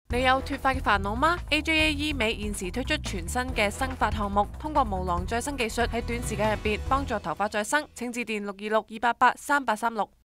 你有脫髮嘅煩惱嗎？AJA 醫美現時推出全新嘅生髮項目，通過毛囊再生技術喺短時間入邊幫助頭髮再生。請致電626-288-3836。